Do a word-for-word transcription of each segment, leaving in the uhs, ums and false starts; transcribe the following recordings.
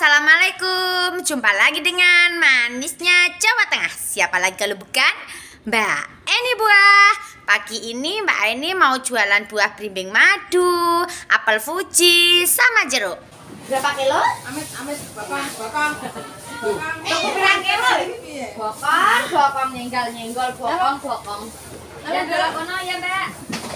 Assalamualaikum. Jumpa lagi dengan manisnya Jawa Tengah. Siapa lagi kalau bukan Mbak Eni Buah. Pagi ini Mbak Eni mau jualan buah berimbing madu, apel Fuji, sama jeruk. Berapa kilo? Amit, amit, bakang, bakang. Eh, berapa kilo? Bokong, bokong, nyenggol, nyenggol, bokong, bokong. Ya, dulu kono ya Mbak.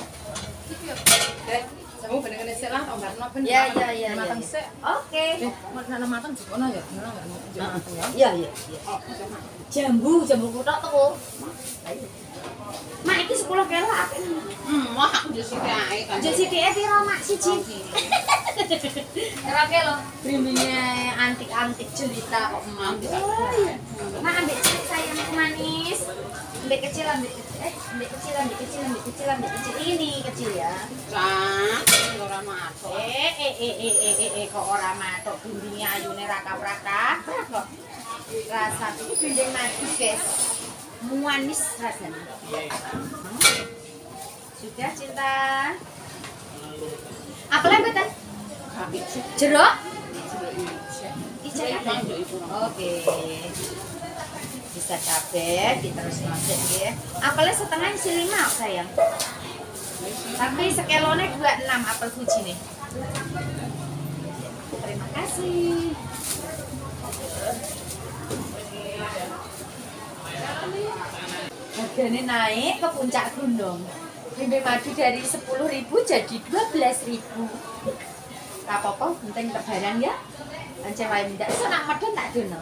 Kamu bener-bener sih lah, om Barno bener. Ya, ya, ya. Matang sih. Oke. Eh, mana matang sih kono ya? Mana enggak? Iya, iya. Jambu, jambu kutok tuh. Mak iki sepuluh kilo apa ini? Hmm, wah, jadi kayak kan. Jadi dia piro mak siji? Berapa kilo? Berimbingnya antik-antik cerita kok emang. Mak ambil cilik sayang manis. Ambil kecil, ambil kecil. Eh, ambil kecil, ambil kecil, ambil kecil, ambil kecil. Ini kecil ya. Cang, ora matok. Eh, eh, eh, eh, eh, eh, eh, kok ora matok bimbingnya ayune raka-raka. Kok rasa itu bimbing madu, guys. Manis rasanya. Hmm. Sudah cinta. Apelnya betul? Jeruk? Ica kabeh. Oke. Bisa kabeh, diterus masuk ya. Apelnya setengah isi lima sayang. Tapi sekelone dua puluh enam apel Fuji nih. Terima kasih. Harganya naik ke puncak gunung. Berimbing madu dari sepuluh ribu jadi dua belas ribu. Tak apa-apa, penting lebaran ya. Ancen wae ndak iso nak medhon tak dono.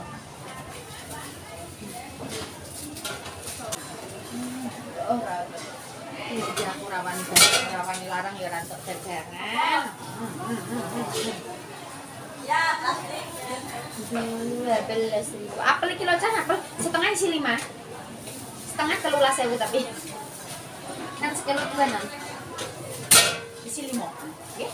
Oh, iki aku rawani rawani larang ya rantuk dagangan. Ya, pasti. dua belas ribu. Apel kilo cah apel setengah isi lima. Setengah telulas sewu tapi kan sekilo dua enam isi lima oke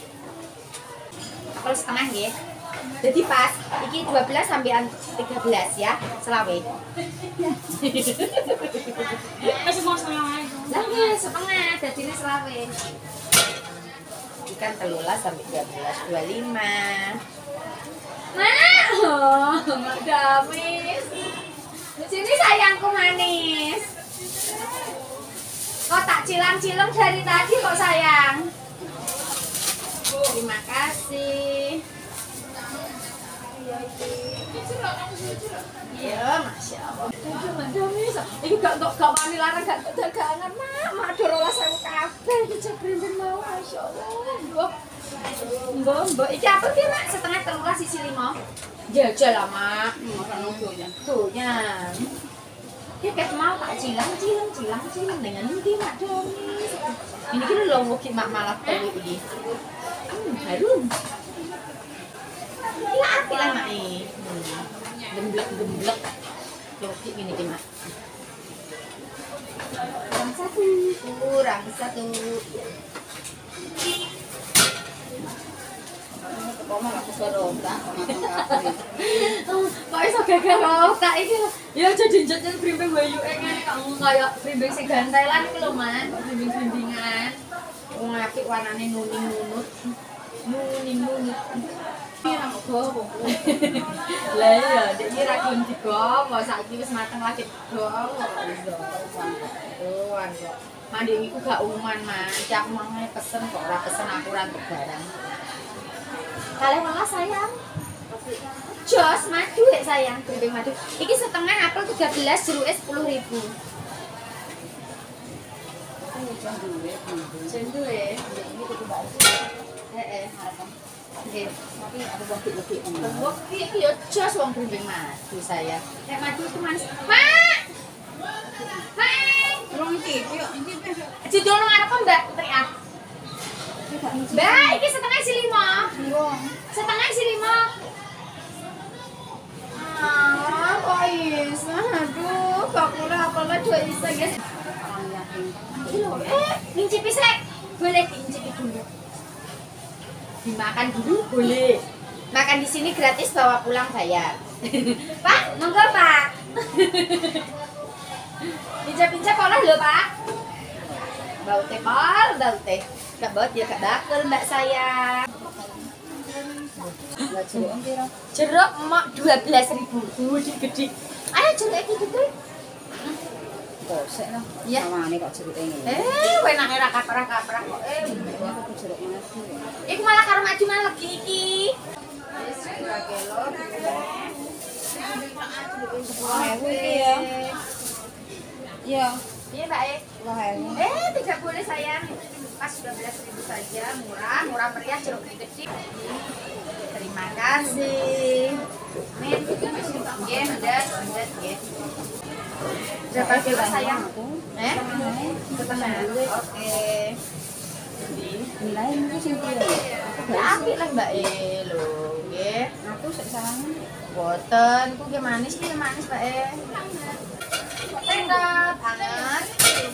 apel setengah ya jadi pas iki dua belas sampai tiga belas ya selawe Masih mau setengah aja. lah ya setengah jadi ini selawe ikan telulas sampai dua belas dua puluh lima nah oh Mbak Damis sini sayangku manis. Kok tak cilang-cilang dari tadi kok sayang? Terima kasih. Iya, masya Allah. Ini gak gak gak wani larang gak dagangan mak, mak dorola sewu kabeh iki berimbing mau masya Allah. Mbok, mbok, mbok. Iki apa ki mak? Setengah telulas sisi lima. Jajal lah mak. Makan nutunya. Tuhnya. Dia kayak mau tak cilang, cilang, cilang, cilang dengan ini mak Damis. Ini kan lo mau mak malah perlu ini. Hmm, harum. Ini api lah mak ini. Gemblek, gemblek. Loki ini mak. Kurang satu, kurang satu. Kok iso gagal otak iki lho. Ya jadi jeneng berimbing wayu ngene kamu kayak berimbing sing gantelan iki lho, Man. Berimbing-berimbingan. Wong apik warnane nuning-nunut. Nuning-nunut. Pirang gowo. Lah iya, dek iki ra gelem digowo, saiki wis mateng lagi digowo. Tuan kok. Mandek iku gak umuman, Man. Iki aku mau pesen kok ora pesen aku ora untuk barang. Kalian malah sayang jos madu ya sayang berimbing madu ini setengah apel tiga belas jeruk sepuluh ribu jendu ya ini kutu baju eh eh harapkan tapi ada bukti lebih bukti ya jos uang berimbing madu saya kayak madu itu manis mak mak Belum iki, yuk iki. judul ngarep mbak teriak Mbak, ini setengah isi lima. Setengah isi lima. Ah, kok bisa? Aduh, bakula apalah dua isa guys. Eh, ngincipi sek. Boleh diincipi dulu. Dimakan dulu boleh. Makan di sini gratis, bawa pulang bayar. Pak, monggo Pak. Pincap-pincap olah lho Pak. Bau teh, bau teh. Gak baut ya, gak bakal mbak saya. Lah jeruk piro? Jeruk emak dua belas ribu. Gede-gede. Ayo jeruk iki gede. Kok sik lah. Iya. Sawane kok jeruke ngene. Eh, enake ra kaprah-kaprah kok. Eh, Aku jeruk madu. iku malah karo maju malah lagi iki. Wis dua kilo. Wah, iki ya. Iya. Iya, Mbak E. Wah, Eh, tidak boleh sayang. Pas dua belas ribu saja, murah, murah meriah jeruk gede. Terima kasih. Min, nggih, ndet, ndet nggih. Berapa kilo sayang? Eh? Setengah. Oke. nilai itu sing piro? Ya apik lah Mbak E lho, nggih. Aku sik sawangan. Boten, ku ki manis ki manis Mbak E. Enak banget.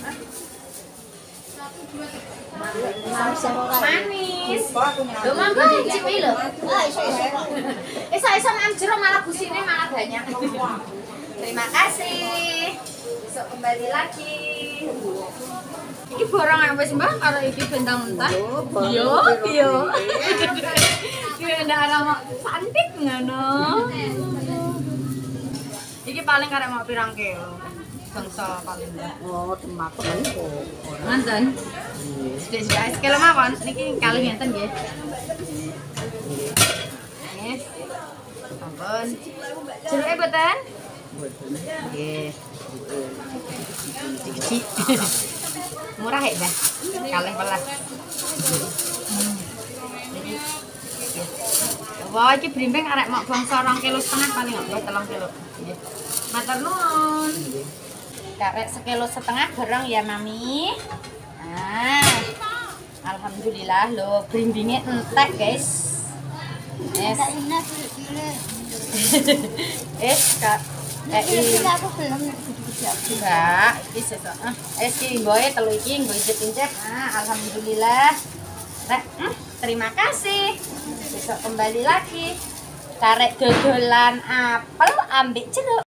Manis. Lho mangga icipi lho. Iso-iso nang jero malah busine malah banyak. Terima kasih. Besok kembali lagi. Iki barang apa sih Mbak? Karo iki bentang mentah. Iya, iya. Iki ndak ana mak cantik ngono. Iki paling karek mau pirang kilo. Bangsa paling ndak. Oh, temak iku. Manten. Sithik-sithik sekilo mawon. Niki kalih ngenten nggih. Nggih. Ampun. Jeruke boten? Nggih. Cicik. Murah ya, Mbak? Kalih welas. Wah, iki brimbing arek mok bangsa rong kilo setengah paling nggak telung kilo. Nggih. Matur nuwun. Karek sekilo setengah bareng ya, Mami. Nah. Alhamdulillah lho, brimbinge entek, guys. Yes. Eh, Kak. Eh, iki aku belum Mbak, iki sesuk. Ah, eh iki nggoe telu iki nggo incip-incip. Ah, alhamdulillah. Rek, hmm, terima kasih. Besok kembali lagi. Karek dodolan apel ambek jeruk.